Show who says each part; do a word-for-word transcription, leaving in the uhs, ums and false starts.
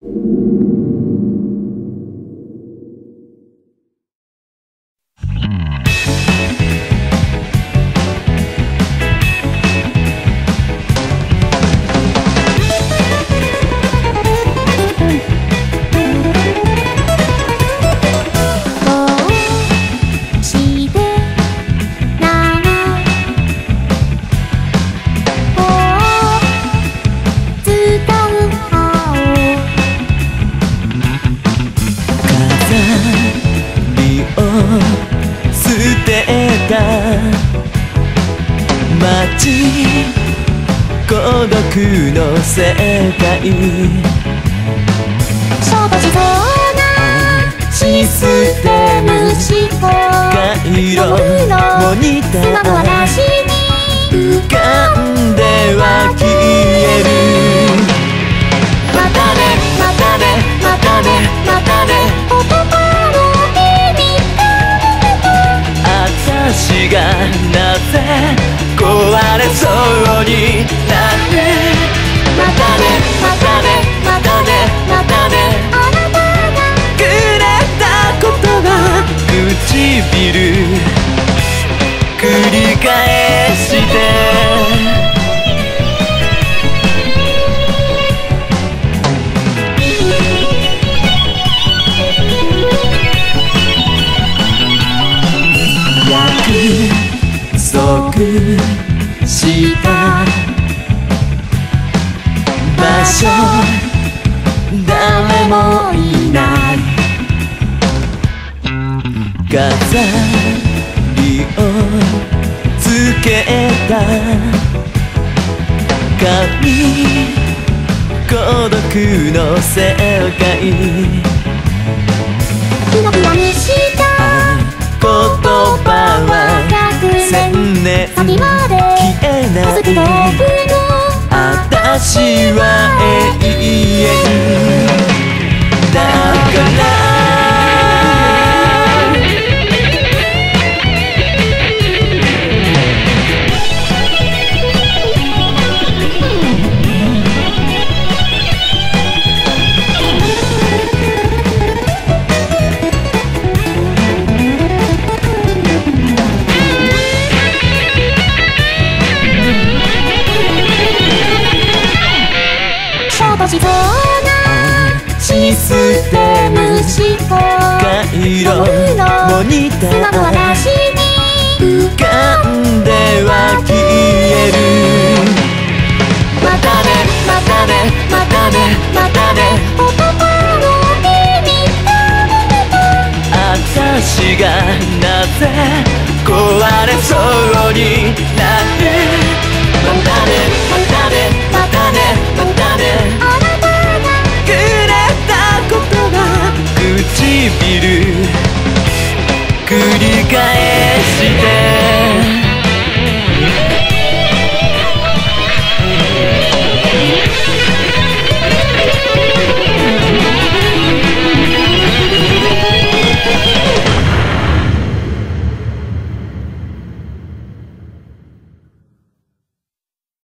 Speaker 1: 孤独の世界
Speaker 2: 消防しそうなシステム思考
Speaker 1: 回路モニタ
Speaker 2: スマホ
Speaker 1: ー
Speaker 2: 私に
Speaker 1: 浮かんでは消える
Speaker 2: またねまたねまたねまたね言葉の意味が
Speaker 1: 私がなぜ壊れそうになる
Speaker 2: またねまたねまたねまたねあなたが
Speaker 1: くれたことが唇繰り返して約束した場所誰もいない飾りをつけた紙孤独の世界
Speaker 2: キラキラにした
Speaker 1: 言葉は千年
Speaker 2: 先まで
Speaker 1: 消えない
Speaker 2: 続けていくの
Speaker 1: 私は永遠だから
Speaker 2: しそうなシステム思考
Speaker 1: 回路モニタ
Speaker 2: スマホ
Speaker 1: ー
Speaker 2: 私に
Speaker 1: 浮かんでは消える
Speaker 2: またねまたねまたねまたね言葉の意味が
Speaker 1: 私がなぜ壊れそうになるまたねまたねまたねまたね
Speaker 2: あなたが
Speaker 1: くれたことが唇繰り返して